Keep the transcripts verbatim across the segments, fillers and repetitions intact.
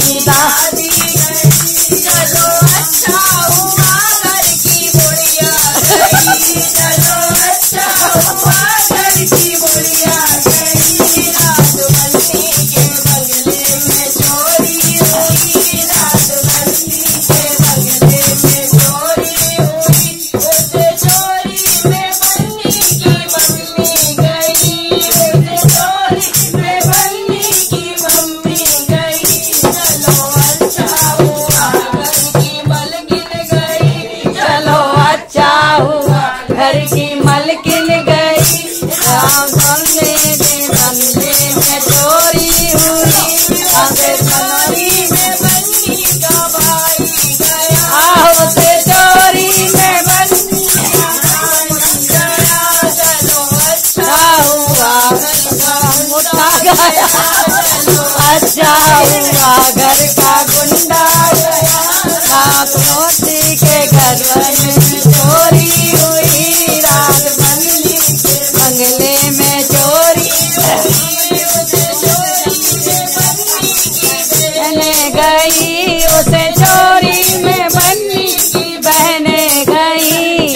गई दादी गई, चलो अच्छा हुआ घर की बुढ़िया गई, चलो अच्छा हुआ घर की बुढ़िया गई। रात बन्नी के बंगले में चोरी हुई, रात बन्नी के बंगले में चोरी हुई, उसे चोरी में बन्नी की मम्मी गई, उसे चोरी में बन्नी की मम्मी गई। चलो अच्छा हुआ घर की मलकिन गई, चलो अच्छा हुआ घर की मलकिन गई। राम बंगले में बंगले में चोरी हुई, आगे चोरी में बन्नी का भाई गया, आओ से चोरी में बन्नी का भाई गया। चलो अच्छा हुआ मुद्दा गया, अच्छा हुआ घर का गुंडा गया। रात मोती के घर में चोरी हुई, रात बंगली के बंगले में चोरी हुई, उसे चोरी में बन्नी की बहने गई, उसे चोरी में बन्नी की बहने गई।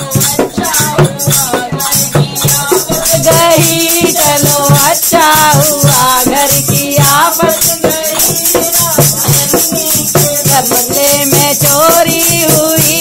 गई चलो अच्छा हुआ घर की आपस गई, बंगले में चोरी हुई।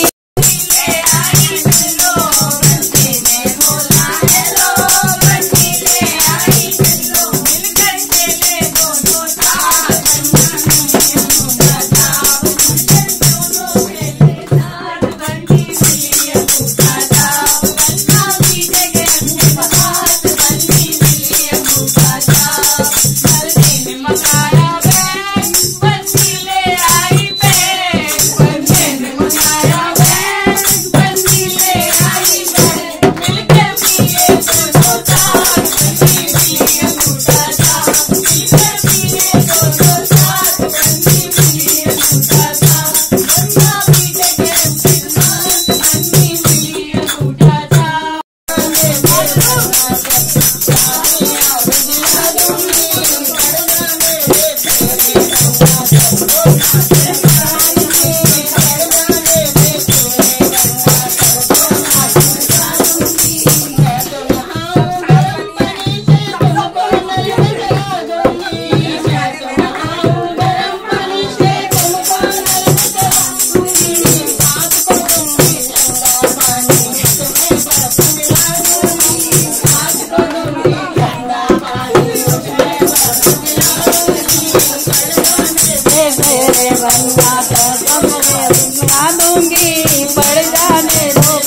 दूंगी पड़ जाने दो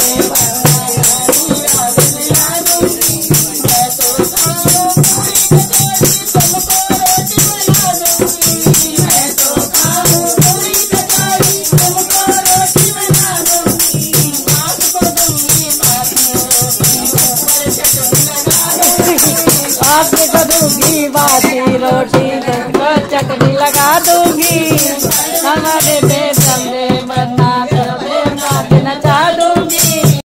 आपको तो दूंगी बासी रोटी चटनी लगा दूंगी।